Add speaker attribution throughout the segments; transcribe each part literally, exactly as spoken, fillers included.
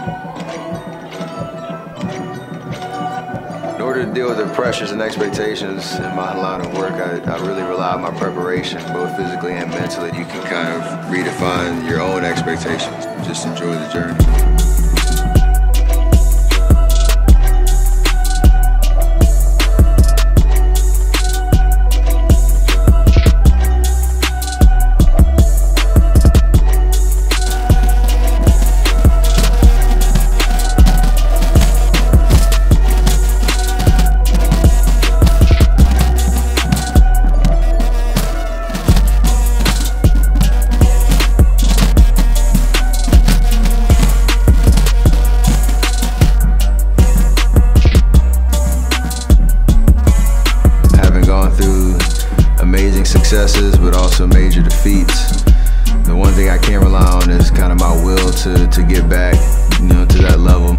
Speaker 1: In order to deal with the pressures and expectations in my line of work, I, I really rely on my preparation, both physically and mentally. You can kind of redefine your own expectations. Just enjoy the journey. Amazing successes, but also major defeats. The one thing I can't rely on is kind of my will to, to get back, you know, to that level.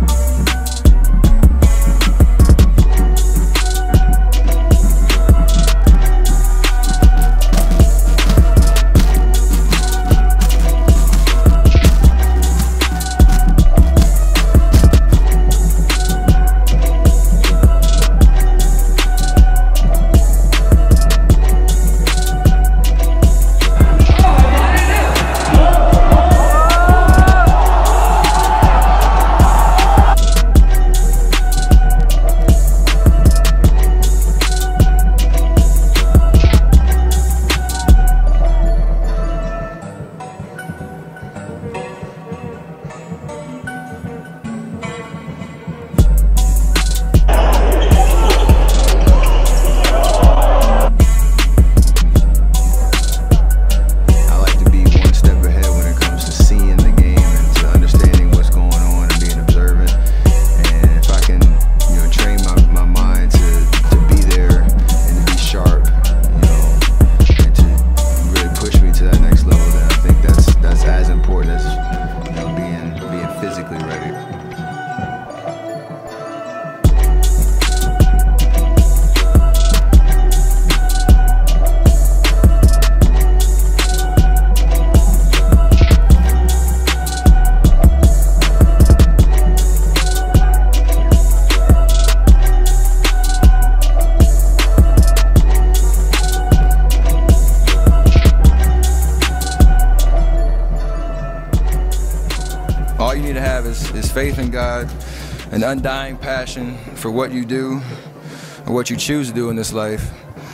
Speaker 1: All you need to have is, is faith in God, an undying passion for what you do or what you choose to do in this life,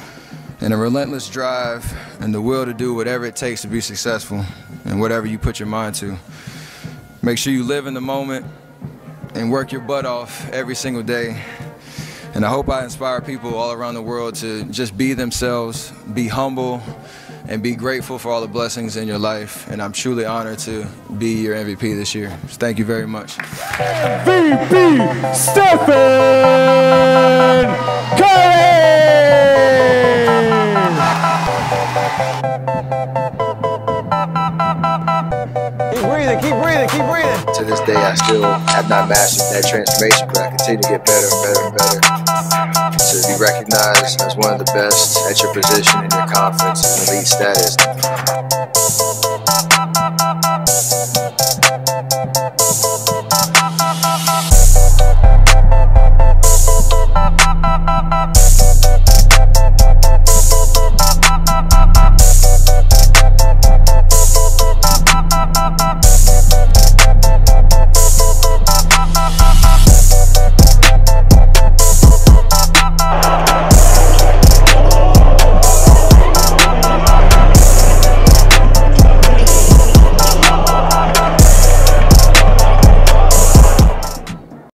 Speaker 1: and a relentless drive and the will to do whatever it takes to be successful and whatever you put your mind to. Make sure you live in the moment and work your butt off every single day. And I hope I inspire people all around the world to just be themselves, be humble, and be grateful for all the blessings in your life. And I'm truly honored to be your M V P this year. So thank you very much.
Speaker 2: M V P Stephen Curry! Keep breathing, keep breathing, keep breathing.
Speaker 1: To this day, I still have not mastered that transformation, but I continue to get better and better and better. To be recognized as one of the best at your position and your confidence and elite status.